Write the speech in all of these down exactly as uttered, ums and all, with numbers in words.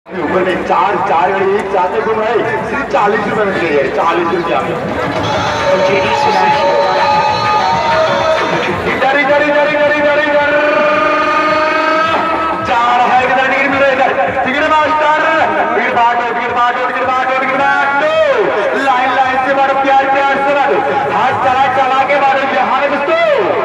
ऊपर में चार चार गाड़ी एक साथ में घूम रहे सिर्फ चालीस रुपए में चाहिए चालीस रुपया में इधर इधर इधर इधर इधर इधर जा रहा है इधर टिकट मिल रहा है इधर टिकट मास्टर टिकट बांटो टिकट बांटो टिकट बांटो टिकट बांटो लाइन लाइन से बांटो प्यार प्यार से बांटो हाथ चला चला के बांटो यहाँ में दोस्तों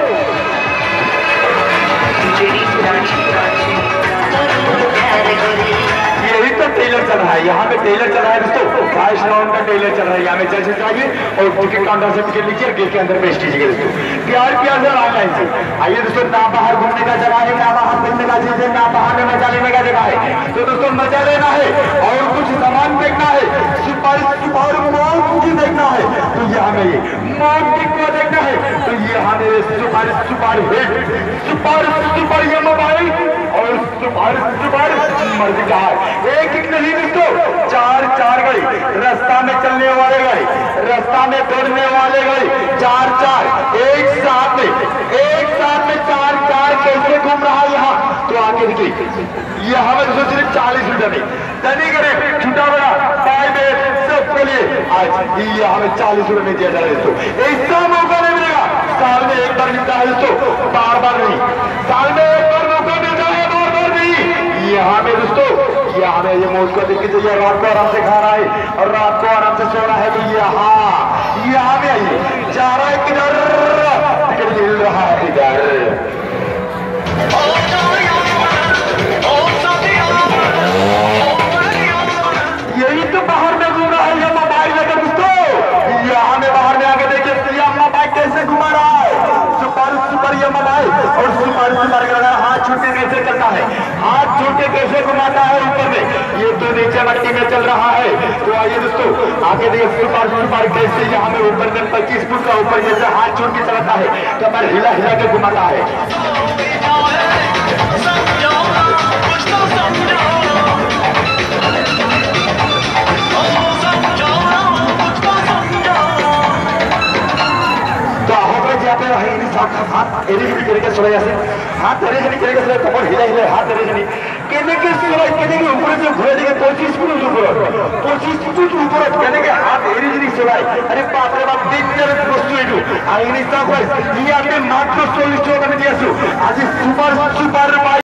यही तो टेलर चल रहा है यहाँ पे टेलर चल रहा है दोस्तों फाइव राउंड का टेलर चल रहा है यहाँ में जैसे चाहिए और टिकट काउंटर से टिकट लीजिए गेट के अंदर पेश कीजिएगा दोस्तों प्यार प्यार से ऑनलाइन से आइए दोस्तों ना बाहर घूमने का जगह है ना बाहर घूमने का चीज है ना बाहर में मजा लेने का जगह है तो दोस्तों मजा लेना है और कुछ सामान देखना है सुपर सुपर मौत देखना है तो यहाँ में ये मौत को देखना है तो यहाँ में super super hit super super ये मोबाइल और सुपर सुपर मर्जी का एक एक नहीं दोस्तों चार चार गई रास्ता में चलने वाले गए रास्ता में दौड़ने वाले गए चार चार एक साथ में एक साथ में चार चार कैसे घूम रहा है यहाँ तो आगे देखिए ये हमें दोस्तों सिर्फ चालीस रुपए में तनी करे छोटा बड़ा बाय में सबके लिए आज ये हमें चालीस रुपए में दिया जा रहा है दोस्तों ऐसा मौका नहीं मिलेगा साल में एक बार मिलता है दोस्तों बार बार नहीं साल में एक बार मौका मिलता है बार बार नहीं यहाँ में दोस्तों यहाँ में ये मौज को देखिए चाहिए रात को आराम से खाना है और रात को आराम से सोना है तो यहाँ यहाँ में आइए जा रहा है किधर टिकट मिल रहा है इधर यही तो बाहर में घूम रहा है ये मोबाइल लेकर दोस्तों यहाँ में बाहर में आके देखिए ये मोबाइल कैसे घुमा रहा है सुपर सुपर ये मोबाइल और सुपर सुपर का हाथ छूटे कैसे चलता है हाथ छूटे कैसे घुमाता है ऊपर में ये तो नीचे मट्टी में चल रहा है तो आइए दोस्तों आगे देखिए सुपर सुपर कैसे यहाँ में ऊपर में पच्चीस फुट का ऊपर जैसे हाथ छूट के चलाता है तो हमारे हिला हिला के घुमाता है हाथ एरी एरी करके सोया जैसे हाथ एरी एरी करके सोया कपड़ हिला हिला हाथ एरी एरी केने के सोया केने के ऊपर से घुरे देके पच्चीस फुट ऊपर पच्चीस फुट ऊपर केने के हाथ एरी एरी सोया अरे बाप रे बाप डेंजर বস্তু এটু আর ইংলিশ তা কই ইয়া তে মাত্র চল্লিশ টাকা আমি দিয়েছো আজি সুপার সুপার